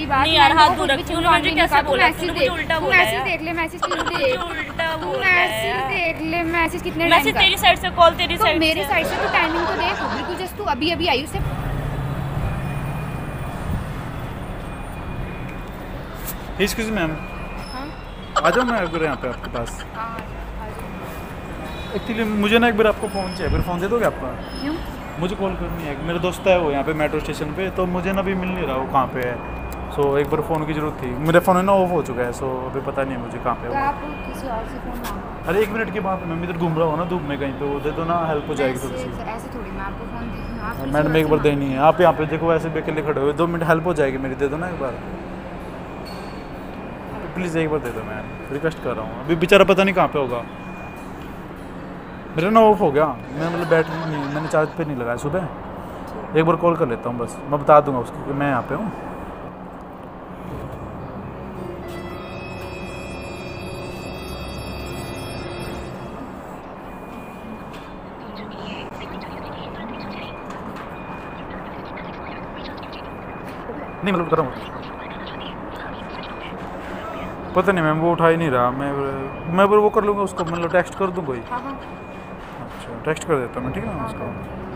बात नहीं यार, हाथ दूर रखी उन्होंने मुझे कैसे बोला? मुझे उल्टा बोला। मैसेज देख ले, मैसेज क्यों देख? उल्टा बोला। मैसेज देख ले, मैसेज कितने टाइम मैसेज का? तेरी साइड से, कॉल तेरी साइड से। मेरी साइड से तो टाइमिंग तो देख, बिल्कुल जस्ट तू अभी अभी आई उससे। एक्सक्यूज मैम, आ जाओ, मैं अगर यहाँ पे आपके पास। एक्चुअली मुझे ना एक बार आपको फ़ोन चाहिए, फिर फ़ोन दे दोगे आपका? क्यों? मुझे कॉल करनी है, मेरा दोस्त है वो यहाँ पे मेट्रो स्टेशन पे, तो मुझे ना अभी मिल नहीं रहा वो कहाँ पे है। सो एक बार फ़ोन की ज़रूरत थी, मेरा फ़ोन है ना ऑफ हो चुका है, सो अभी पता नहीं है मुझे कहाँ पे तो है। आप किसी और से फ़ोन मांगो। अरे 1 मिनट की बात है, मैं इधर घूम रहा हूँ ना धूप में कहीं पे, वो दे दो ना, हेल्प हो जाएगी थोड़ी सी। ऐसे थोड़ी मैं आपको फ़ोन देती हूँ। मैडम एक बार देनी है, आप यहाँ पे देखो ऐसे भी अकेले खड़े हुए, 2 मिनट हेल्प हो जाएगी मेरी, दे दो ना एक बार प्लीज़, एक बार दे दो, मैं रिक्वेस्ट कर रहा हूँ। अभी बेचारा पता नहीं कहाँ पे होगा, मेरा ना ऑफ हो गया, मैं मतलब बैटरी नहीं, मैंने चार्ज पे नहीं लगाया सुबह। एक बार कॉल कर लेता हूँ बस, मैं बता दूंगा उसको कि मैं यहाँ पे हूँ। नहीं मतलब कर रहा हूँ, पता नहीं मैम वो उठा ही नहीं रहा। मैं वो कर लूँगा उसको, मतलब टेक्स्ट कर दूँ कोई। हाँ हाँ। अच्छा टेक्स्ट कर देता हूँ मैं, ठीक है मैम उसको।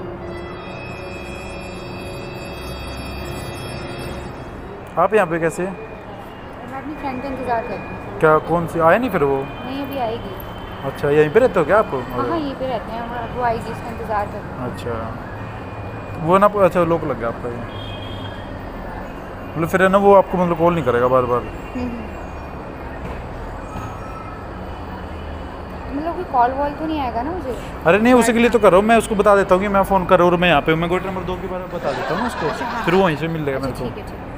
आप यहाँ पे कैसे? मैं अपनी फ्रेंड का इंतज़ार कर रही हूँ। क्या कौन सी आया नहीं फिर वो? नहीं अभी आएगी। अच्छा यहीं पे रहते हो क्या आप? हाँ हाँ यहीं पे रहते हैं, वो आएगी, इसका इंतज़ार कर रही हूँ। अच्छा वो ना, अच्छा लोक लग गया आपका ये, मतलब फिर है ना वो आपको मतलब कॉल नहीं करेगा बार बार? मतलब कोई कॉल वॉल तो नहीं आएगा ना मुझे? अरे नहीं उसी के लिए तो कर रहा हूँ मैं, उसको बता देता हूँ कि मैं फ़ोन कर रहा हूँ और मैं यहाँ पे हूँ। मैं गोट नंबर 2 के बारे में बता देता हूँ ना उसको। अच्छा, हाँ। फिर वो वहीं से मिल लेगा मेरे को। ठीक है ठीक है।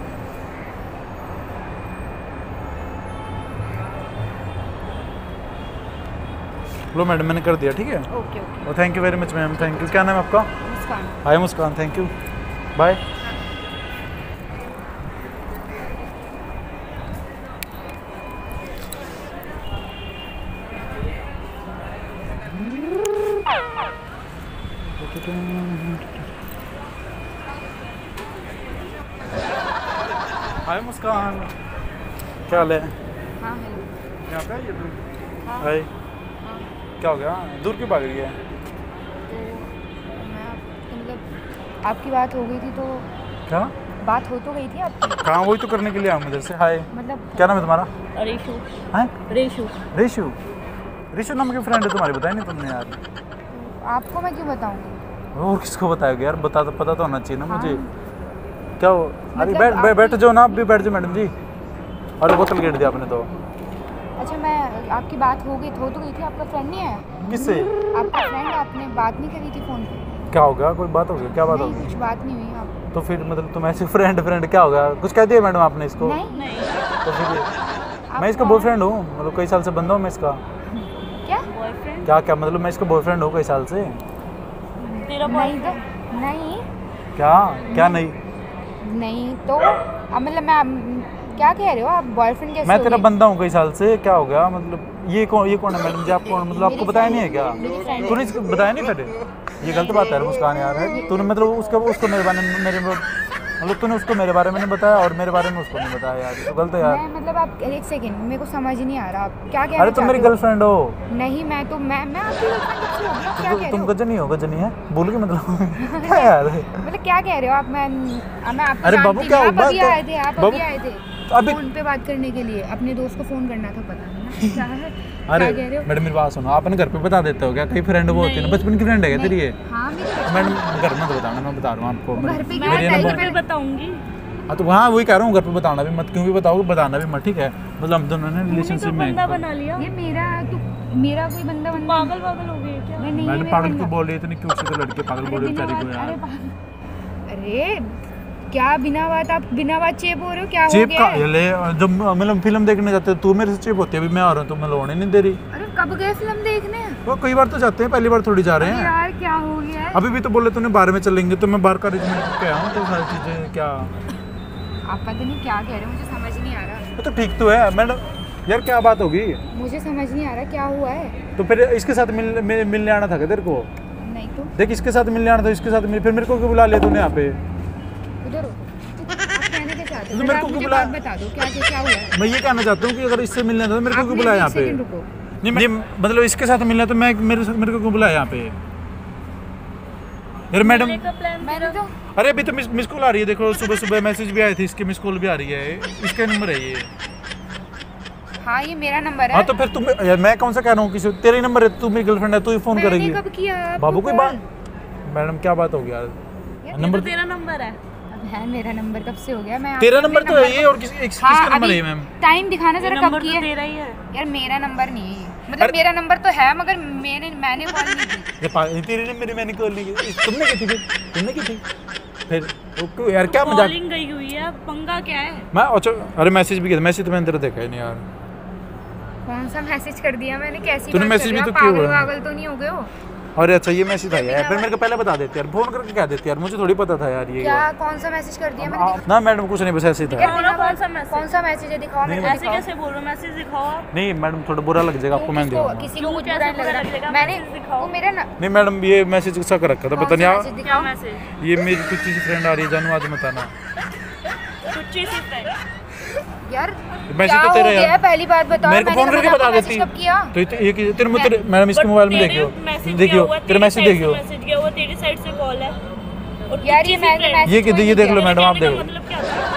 लो मैडम मैंने कर दिया, ठीक है। Okay okay. Thank you very much ma'am, thank you. क्या नाम है आपका? Muskaan. Hi Muskaan, thank you, bye. Hi Muskaan, क्या हाल है? हाँ हेलो। यहाँ पे ये दूर? हाँ। हाय, हाँ। क्या हो गया, दूर क्यों भाग रही है? तो मैं मतलब आपकी बात हो गई थी तो। क्या बात हो तो गई थी आपकी? कहाँ, वही तो करने के लिए आया इधर से। हाय, मतलब क्या नाम है तुम्हारा? रेशु। हैं? रेशु। रेशु? रेशु नाम की फ्रेंड है तुम्हारी, बताया नहीं तुमने यार? आपको मैं क्यों बताऊंगी? और किसको बताओगे यार, बता तो पता तो होना चाहिए ना हाँ। मुझे। क्या हो? अरे मतलब बैठ जाओ ना, आप भी बैठ जाओ मैडम जी। अरे बोतल गिर दिया आपने तो। अच्छा मैं, आपकी बात हो तो गई थी, आपका फ्रेंड नहीं आया? किससे? आपका फ्रेंड, आपने बात नहीं करी थी फ़ोन पे? क्या हो गया, कोई बात हो गई? क्या बात हो नहीं गई? कुछ बात नहीं हुई आप। तो फिर मतलब तुम ऐसे फ्रेंड क्या हो गया, कुछ कह दिया मैडम आपने इसको? नहीं तो फिर मैं इसका बॉयफ्रेंड हूँ, मतलब कई साल से बंदा हूँ मैं इसका। क्या बॉयफ्रेंड? क्या मतलब मैं इसका बॉयफ्रेंड हूँ कई साल से। तेरा नहीं बॉयफ्रेंड? तो नहीं क्या नहीं? नहीं तो अब मतलब मैं क्या कह रहे हो आप, बॉयफ्रेंड कैसे मैं हो तेरा गए? बंदा हूँ कई साल से, क्या हो गया मतलब? ये कौन है मैडम जी, आपको मतलब आपको बताया नहीं है क्या? तूने इसको बताया नहीं फिर? ये गलत बात है मुस्कान यार, है तूने मतलब उसको मेरे बारे में मतलब तूने उसको मेरे बारे में नहीं बताया और मेरे बारे में उसको नहीं बताया यार, तो गलत है यार। मैं मतलब आप एक सेकंड, मेरे को समझ ही नहीं आ रहा आप क्या कह रहे हो? अरे तुम मेरी गर्लफ्रेंड हो। नहीं मैं आपकी गर्लफ्रेंड कब से हो गई? आप क्या कह रहे तुम हो? गजनी हो, गजनी है बोल के मतलब क्या यार? मतलब क्या कह रहे हो आप? मैं आपको अरे बाबू, जानती क्या नहीं, आप बात अभी है? आए थे, आप बाबू, अभी आए थे अभी फोन पे बात करने के लिए, अपने दोस्त को फोन करना था, पता नहीं ना क्या है। अरे क्या कह रहे हो? मैडम मेरी बात सुनो, आप अपने घर पे बता देते हो क्या? कई फ्रेंड वो होती है ना, बचपन की फ्रेंड है क्या तेरी ये? हाँ मेरी मैडम घर में तो बताना, मैं बता रहा हूँ आपको। घर पे मैं क्या टाइम बताइए? पे बताऊंगी। हाँ तो वहाँ वही कह रहा हूँ, घर पे बताना भी मत, क्यों भी बताओगे बताना भी मत, ठीक है? मतलब हम दोनों ने रिलेशनशिप में बंदा बना लिया। ये मेरा कोई बंदा पागल हो गई क्या? नहीं नहीं, ये मैंने मेरा पागल बंदा। क्यों बोल रही है? इतनी क्यूट सी तो लड़की पागल बोल रही है बेचारी को यार। अरे क्या बिना बात चेप हो रहे हो, क्या हो चेप गया का है? ले, जब मतलब फिल्म देखने जाते हो तू मेरे से चेप होती है, अभी मैं आ रहा हूँ तो मैं लोने नहीं दे रही। अरे कब गए फिल्म देखने? वो कई बार तो जाते हैं, पहली बार थोड़ी जा रहे अरे हैं। यार क्या हो गया है? अभी भी तो बोले तूने बाहर में चलेंगे, तो मैं बाहर का अरेंजमेंट क्या हूँ, तो सारी चीजें क्या। आप पता नहीं क्या कह रहे हो, मुझे समझ नहीं आ रहा। तो ठीक तो है मैडम यार, क्या बात होगी? मुझे समझ नहीं आ रहा क्या हुआ है। तो फिर इसके साथ मिलने आना था क्या तेरे को? नहीं तो देख इसके साथ मिलने आना था, इसके साथ फिर मेरे को क्यों बुला लिया तूने यहाँ पे? उधर हो। आप कहने कैसे चाहते हो? तो मेरे आप को मुझे क्यों बुलाया? बात बता दो क्या हुआ है? मैं ये कहना चाहता हूँ कि अगर इससे मिलना था तो मेरे को आप क्यों मेरे बुलाया को यहाँ एक पे? सेकंड रुको। नहीं मतलब इसके साथ मिलना तो मैं मेरे को क्यों बुलाया यहाँ पे? यार मैडम, का प्लान मैंने तो अरे अभी तो मिस कॉल आ रही है, देखो सुबह सुबह मैसेज भी आए थे, इसके मिस कॉल भी आ रही है, इसका नंबर है ये। हाँ ये मेरा नंबर है। हाँ तो फिर तुम यार मैं कौन सा कह रहा हूँ किसी, तेरा ही नंबर है, तू मेरी गर्लफ्रेंड है, तू ही फोन मैंने करेगी। कब किया आपको बाबू कोई कॉल? बात, मैडम क्या बात होगी यार? ये नंबर तो तेरा नंबर है। अब है मेरा नंबर कब से हो गया? मैं तेरा आपको नंबर अपने तो है नंबर ये, को- और किसका नंबर है ये मैम? टाइम दिखाना ये जरा नंबर कब की तो है? तेरा ही है। यार मेरा नंबर नहीं है ये। मतलब मेरा नंबर तो है मगर मैंने कॉल नहीं की। तेरे नंबर मैंने कॉल नहीं की, तुमने की थी फिर? तुमने की थी फिर? ओके यार क्या मजाक। कॉलिंग गई हुई है, पंगा क्या है? मैं अच्छा, अरे मैसेज भी किया, मैसेज तो मैंने तेरा देखा ही नहीं यार। कौन सा मैसेज कर दिया मैंने? कैसी तूने बात मैसेज कर रहे भी हो? तो क्यों पागल हुआ? पागल तो नहीं हो गए हो? अरे अच्छा ये मैसेज आया है, फिर मेरे को पहले बता देते यार, फोन करके कह देते यार, मुझे थोड़ी पता था यार ये। क्या कौन सा मैसेज कर दिया मैंने? ना मैडम कुछ नहीं, बस ऐसे ही था। दिखाओ ना कौन सा मैसेज। कौन सा मैसेज है? दिखाओ मेरे को, ऐसे दिखाओ। कैसे बोल रहे हो? मैसेज दिखाओ आप। नहीं मैडम थोड़ा बुरा लग जाएगा आपको, मैं किसको- दूंगा। किसी को क्यों कुछ कैसे बुरा नहीं बुरा लग लगेगा? रहा। मैंने मैसेज दिखाओ। वो मेरा ना नहीं मैडम ये मैसेज सा कर रखा था, पता कौन सा नहीं मैसेज आप, क्या दिखाओ? मैसेज? ये मेरी कुछ सी फ्रेंड आ रही है जानू, आज मत आना। कुछ सी फ्रेंड। यार मैसेज क्या तो हो तेरा गया? यार, पहली बात बताओ। मेरे को मैंने फोन करके कब बता मैसेज देती। कब किया? तो ये तेरे मैडम इसके मोबाइल में देखियो, देखियो तेरे मैसेज देखियो। मैसेज गया हुआ तेरी साइड से कॉल है। और यार ये किसी मैंने friend- मैसेज ये देख लो मैडम, आप कहने का देखो, मतलब क्या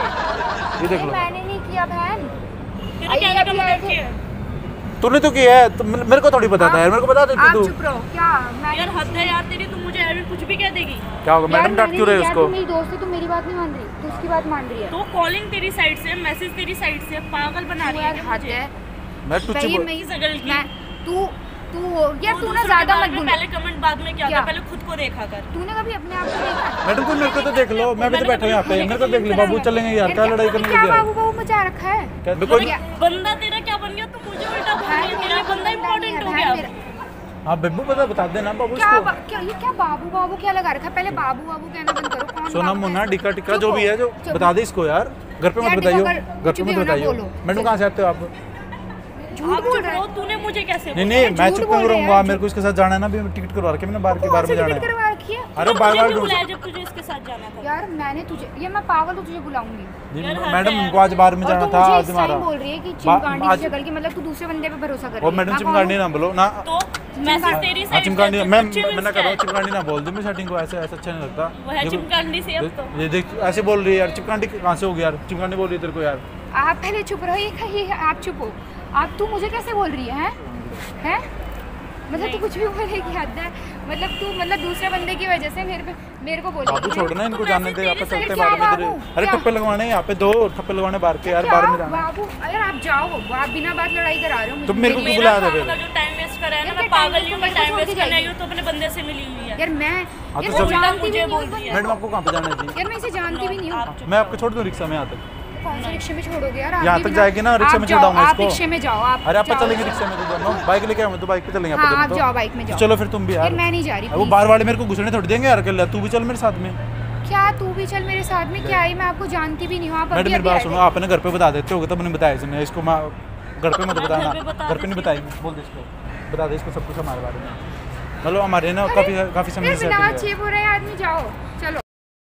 था? ये देख लो। मैंने नहीं किया बहन। तेरे कहने का अभी आए मतलब थे। क्या है? तूने तो किया है, तो मेरे को थोड़ी पता था यार, मेरे को बता देती आप तू। चुप रहो। क्या मैं यार हद है यार तेरी, तू मुझे ऐसे कुछ भी कह देगी। क्या होगा मैडम, डांट क्यों रहे हो उसको? मेरी दोस्त है, तू मेरी बात नहीं मान रही, तू उसकी बात मान रही है। तो कॉलिंग तेरी साइड से, मैसेज तेरी साइड से, पागल बना तू रही है यार क्या हद मुझे? है। मैं तुझे भाई बोल- मैं किस अगल की? मैं तू हो यार, तू ना दूसरों के ज्यादा बारे मत में बोल। पहले कमेंट बाद में क्या क्या? था, पहले खुद को देखा कर। तूने कभी अपने आप को देखा है? मैडम तुम मेरे को तो देख लो, मैं भी तो बैठा हूँ यहाँ पे, मेरे को देख लो बाबू, चलेंगे यार, क्या लड़ाई करने क्या लगे बाबू बाबू मचा रखा है? क्या देखो। क्या- बंदा तेरा क्या बन गया? तू मुझे उल्टा बोल रही है, तेरा बंदा इंपॉर्टेंट हो गया। हाँ बेबू बता देना बाबू क्या इसको। क्या ये क्या बाबू बाबू क्या लगा रखा है? पहले बाबू बाबू कहना बंद करो। कौन सोना बाबू मुन्ना है? टिक्का टिक्का चुप जो हो, भी है, जो चुप। बता दे इसको यार, घर पे मत यार बताइयो, देखो, अगर घर पे कुछ मत भी हो ना बताइयो। बोलो। मैडम कहाँ से आते हो आप? झूठ आप बोल चुप रहा रहो, है। तूने मुझे कैसे नहीं बोला? नहीं मैं झूठ चुप बोल क्यों रहे रहूंगा, हैं, मेरे को इसके साथ जाना है ना, अभी टिकट करवा रखी है मैंने बाहर के बाहर में जाना टिकट है। करवा रखी है? अरे तो बार मुझे बार क्यों ढूंढ बुलाया जब तुझे इसके साथ जाना था? यार मैंने तुझे ये मैं पागल हूँ, तुझे बुलाऊंगी। यार हद मैडम है यार। उनको आज बाहर में और जाना तू था मुझे आज इस हमारा। टाइम बोल रही है कि बा- चिमकांडी आज- की शक्ल की, मतलब तू दूसरे बंदे पे भरोसा कर रही और है। मैडम मैं चिमकांडी कौन ना बोलो ना। तो मैसेज तेरी हाँ साइड चिमकांडी, से, मैं कुछ भी मना कर रहा हूँ, उसका है। चिमकांडी ना बोल दो, मैं सेटिंग को ऐसे ऐसा अच्छा नहीं लगता। वो है देखो, चिमकांडी से अब तो। ये देख ऐसे बोल रही है यार, चिमकांडी कहाँ से हो गया यार, चिमकांडी बोल रही है तेरे को यार। आप पहले चुप रहो। ये आप चुप हो। आप तू मुझे कैसे बोल रही है? हैं? मतलब तू कुछ भी बोलेगी? हद है। मतलब तू मतलब दूसरे बंदे की वजह से मेरे को बोलेगी। बाबू छोड़ना इनको, तो जाने मैसेज दे, आप तेरी चलते साइड बाहर क्या में तेरे। बाबू? अरे क्या? ठप्पे लगवाने यहाँ पे, 2 ठप्पे लगवाने बाहर के यार, बाहर में जाना है। बाबू यार आप जाओ, आप बिना बात लड़ाई करा रहे हो मुझे। तुम मेरे को क्यों मेरा बुलाया था काम फिर? का जो टाइम वेस्ट करा है ना, यार मैं क्या पागल time नहीं हूँ, waste मैं टाइम छोड़ के वेस्ट करने आई जाएगी? हूँ तो अपने बंदे से मिली हुई है। यार मैं हाँ, ये तो तो चल। जानती भी मुझे नहीं हूँ बोल उस रही है। बंदे मैडम आपको कहाँ पे जाना है जी? यार मैं इसे जानती भी नहीं हूँ। आप मैं आपको छोड़ दूँ रिक्शा में यहाँ तक? कौन से रिक्शे में छोड़ोगे यार? यहाँ भी तक बिना- जाएगी ना, रिक्शा आप में जाओ, छोड़ाऊंगा आप इसको। रिक्शे में जाओ। आप अरे आप जाओ। चलेंगे रिक्शा में तो दोनों, बाइक लेके आऊँ तो बाइक पे चलेंगे हाँ आप आप जाओ, बाइक में जाओ। चलो फिर तुम भी यार। यार मैं नहीं जा रही, वो please। बाहर वाले मेरे को घुसने थोड़ी देंगे यार, अकेला तू भी चल मेरे साथ में। क्या तू भी चल मेरे साथ में? क्या है? मैं आपको जानती भी नहीं हूँ। आप मैडम अभी मेरी अभी बात आए सुनो, थे। आपने घर पे बता देते होगे, तब मैंने बताया इसने इसको, घर पे मत मैं बताना, घर पे बता घर पे नहीं देती बताएगी, बोल दे इसको, बता दे इसको सब कुछ हमारे बारे में। मतलब हमारे ना काफी समय यार से बिना setting है। चेप हो रहा है आदमी, जाओ चलो।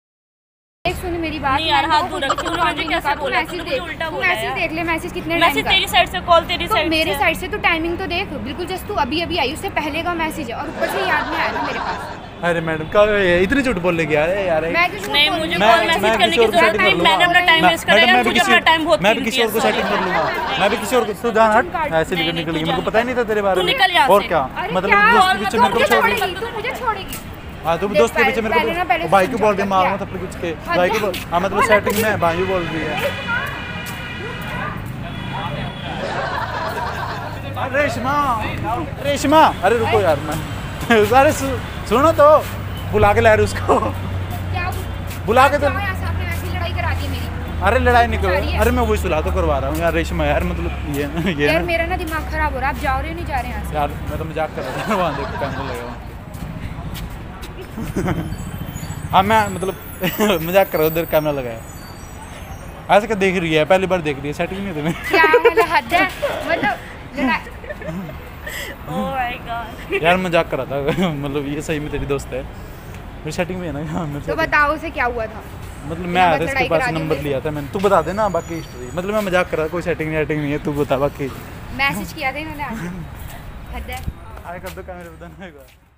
एक सुन मेरी बात। नहीं यार, मैंने हाथ तो दूर खुद रख, की तूने चिमकांडी मुझे नहीं कैसे कहा, तू बोला? मैसेज तूने देख, मुझे उल्टा तू बोला मैसेज यार। देख ले, मैसेज कितने टाइम मैसेज का तेरी साइड से, कॉल तेरी तो साइड से। मेरी साइड से तो टाइमिंग तो देख, बिल्कुल जस्ट तू अभी अभी आई, उससे पहले का मैसेज है और ऊपर से याद नहीं आया ना मेरे पास। अरे मैडम क्या इतनी झूठ बोल लेगी यार, यार मैं क्यों झूठ नहीं, बोल मुझे रही हूँ? कॉल मैं मैसेज करने किसी की और को जरूरत setting नहीं, कर मैंने अपना टाइम वेस्ट करा है, मुझे अपना टाइम बहुत मैं भी किसी और को सेटिंग कर लूंगा, मैं भी किसी और को, तू जान हट, ऐसे नहीं, निकल नहीं, निकल, तू मेरे को पता ही नहीं था तेरे बारे तू में। निकल यहाँ और से। क्या अरे मतलब क्या? दोस्त के पीछे तू मेरे को मुझे छोड़ छोड़ेगी, तू मुझे छोड़ेगी। हाँ तुम देख दोस्त के पीछे मेरे पहले ना, पहले को भाई को समझो बोल रही क्या मारूंगा किया। थप्पड़ कुछ के, हाँ, भाई को बोल, हाँ मतलब सेटिंग में भाई बोल रही है। रेशमा रेशमा, अरे रुको यार, मैं अरे सुनो तो, बुला के ला रहे उसको, क्या बुला के तो, जाओ यहाँ से, आपने वैसी लड़ाई करा दी मेरी। अरे लड़ाई नहीं सारी करो, है। अरे मैं वही सुलह तो करवा रहा हूँ यार रेशमा यार, मतलब ये यार ना मेरा ना दिमाग खराब हो रहा है। आप जाओ रहे हो नहीं जा रहे यहाँ से? यार, मैं तो मजाक कर रहा था वहाँ देख के कैमरा लगा वहाँ। हाँ मैं मतलब मजाक कर रहा हूँ, उधर कैमरा लगाया, ऐसे क्या देख रही है, पहली बार देख रही है, सेटिंग नहीं तुम्हें? क्या मतलब हद है? मतलब लड़ाई ओह माय गॉड। यार मजाक कर रहा था मतलब ये सही में तेरी दोस्त है, मेरी सेटिंग में है ना। तो बताओ उसे क्या हुआ था? मतलब मैं आया था लड़ाई इसके पास, करा दी नंबर मेरे लिया था मैंने। तू बता देना बाकी हिस्ट्री, मतलब मैं मजाक कर रहा था, कोई सेटिंग नहीं है, तू बता बाकी। मैसेज किया था इन्होंने आके हद है। आए कर दो कैमरे बताना होगा।